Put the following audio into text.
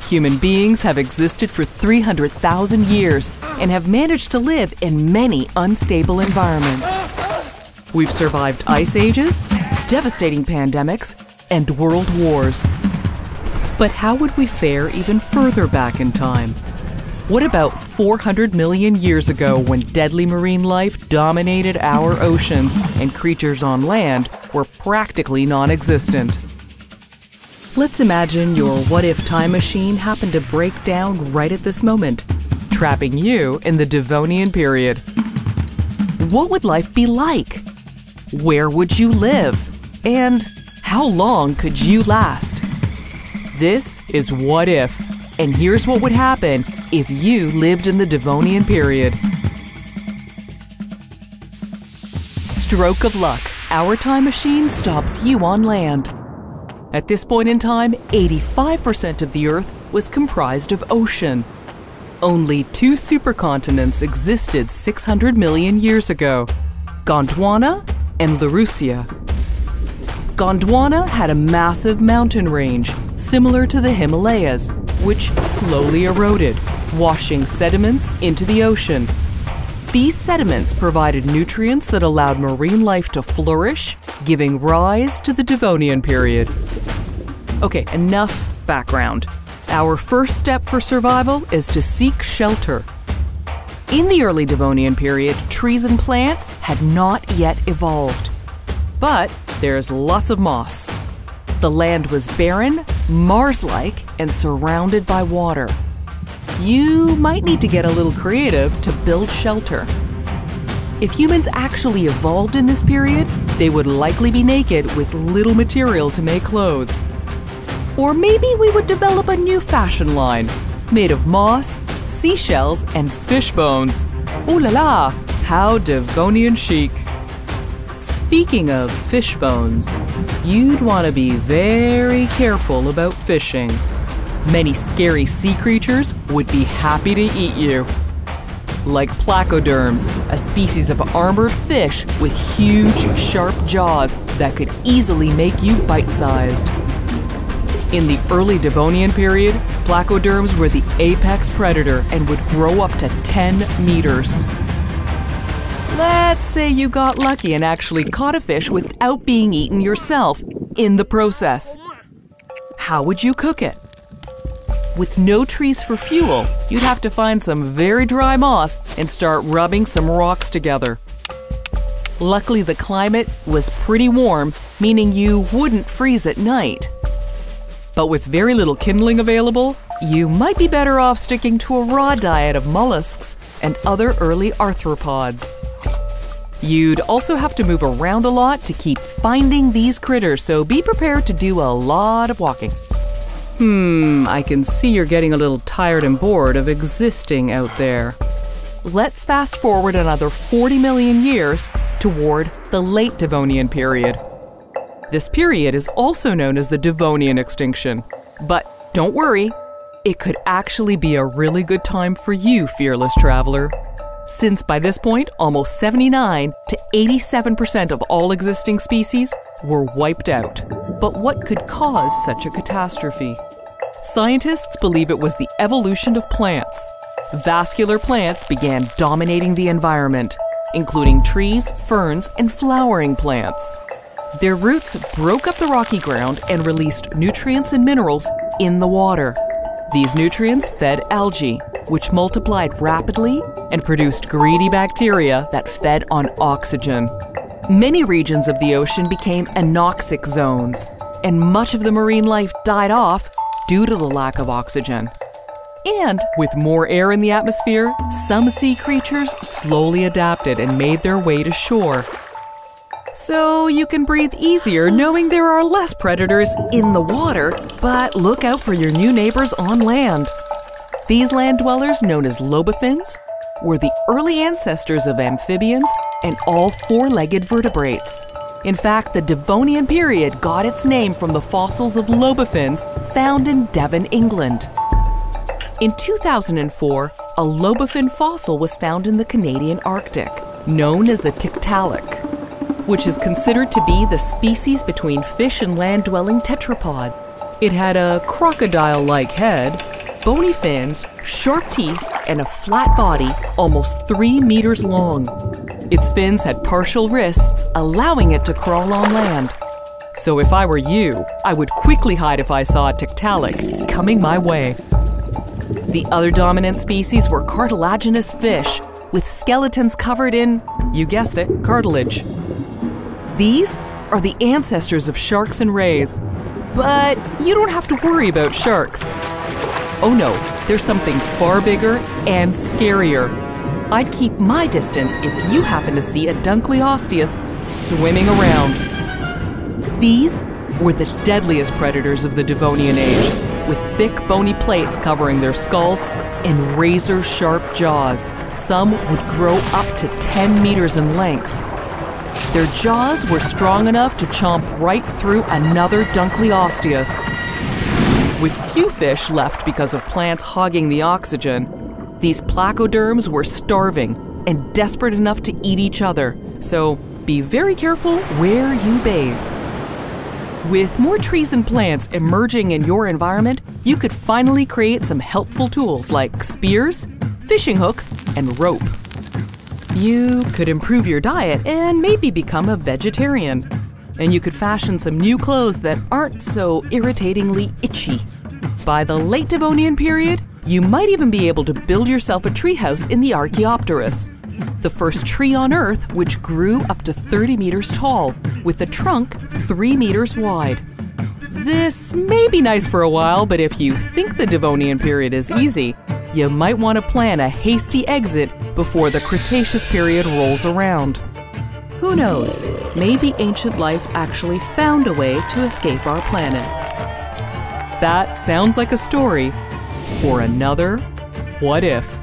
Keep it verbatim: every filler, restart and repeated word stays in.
Human beings have existed for three hundred thousand years and have managed to live in many unstable environments. We've survived ice ages, devastating pandemics, and world wars. But how would we fare even further back in time? What about four hundred million years ago, when deadly marine life dominated our oceans and creatures on land were practically non-existent? Let's imagine your what-if time machine happened to break down right at this moment, trapping you in the Devonian Period. What would life be like? Where would you live? And how long could you last? This is What If, and here's what would happen if you lived in the Devonian Period. Stroke of luck, our time machine stops you on land. At this point in time, eighty-five percent of the Earth was comprised of ocean. Only two supercontinents existed six hundred million years ago, Gondwana and Laurussia. Gondwana had a massive mountain range, similar to the Himalayas, which slowly eroded, washing sediments into the ocean. These sediments provided nutrients that allowed marine life to flourish, giving rise to the Devonian Period. Okay, enough background. Our first step for survival is to seek shelter. In the early Devonian Period, trees and plants had not yet evolved. But there's lots of moss. The land was barren, Mars-like, and surrounded by water. You might need to get a little creative to build shelter. If humans actually evolved in this period, they would likely be naked with little material to make clothes. Or maybe we would develop a new fashion line, made of moss, seashells, and fish bones. Ooh la la, how Devonian chic. Speaking of fish bones, you'd want to be very careful about fishing. Many scary sea creatures would be happy to eat you. Like placoderms, a species of armored fish with huge, sharp jaws that could easily make you bite-sized. In the early Devonian Period, placoderms were the apex predator and would grow up to ten meters. Let's say you got lucky and actually caught a fish without being eaten yourself in the process. How would you cook it? With no trees for fuel, you'd have to find some very dry moss and start rubbing some rocks together. Luckily, the climate was pretty warm, meaning you wouldn't freeze at night. But with very little kindling available, you might be better off sticking to a raw diet of mollusks and other early arthropods. You'd also have to move around a lot to keep finding these critters, so be prepared to do a lot of walking. Hmm, I can see you're getting a little tired and bored of existing out there. Let's fast forward another forty million years toward the late Devonian Period. This period is also known as the Devonian extinction. But don't worry, it could actually be a really good time for you, fearless traveler. Since by this point, almost seventy-nine to eighty-seven percent of all existing species were wiped out. But what could cause such a catastrophe? Scientists believe it was the evolution of plants. Vascular plants began dominating the environment, including trees, ferns, and flowering plants. Their roots broke up the rocky ground and released nutrients and minerals in the water. These nutrients fed algae, which multiplied rapidly and produced greedy bacteria that fed on oxygen. Many regions of the ocean became anoxic zones, and much of the marine life died off due to the lack of oxygen. And with more air in the atmosphere, some sea creatures slowly adapted and made their way to shore. So you can breathe easier knowing there are less predators in the water, but look out for your new neighbors on land. These land dwellers, known as lobophinns, were the early ancestors of amphibians and all four-legged vertebrates. In fact, the Devonian Period got its name from the fossils of lobophinns found in Devon, England. In two thousand four, a lobophin fossil was found in the Canadian Arctic, known as the Tiktaalik, which is considered to be the species between fish and land-dwelling tetrapod. It had a crocodile-like head, bony fins, sharp teeth, and a flat body almost three meters long. Its fins had partial wrists, allowing it to crawl on land. So if I were you, I would quickly hide if I saw a Tiktaalik coming my way. The other dominant species were cartilaginous fish, with skeletons covered in, you guessed it, cartilage. These are the ancestors of sharks and rays. But you don't have to worry about sharks. Oh no, there's something far bigger and scarier. I'd keep my distance if you happen to see a Dunkleosteus swimming around. These were the deadliest predators of the Devonian Age, with thick bony plates covering their skulls and razor-sharp jaws. Some would grow up to ten meters in length. Their jaws were strong enough to chomp right through another Dunkleosteus. With few fish left because of plants hogging the oxygen, these placoderms were starving and desperate enough to eat each other, so be very careful where you bathe. With more trees and plants emerging in your environment, you could finally create some helpful tools like spears, fishing hooks, and rope. You could improve your diet and maybe become a vegetarian. And you could fashion some new clothes that aren't so irritatingly itchy. By the late Devonian period, you might even be able to build yourself a treehouse in the Archaeopteryx, the first tree on Earth which grew up to thirty meters tall, with a trunk three meters wide. This may be nice for a while, but if you think the Devonian period is easy, you might want to plan a hasty exit before the Cretaceous period rolls around. Who knows, maybe ancient life actually found a way to escape our planet. That sounds like a story for another What If.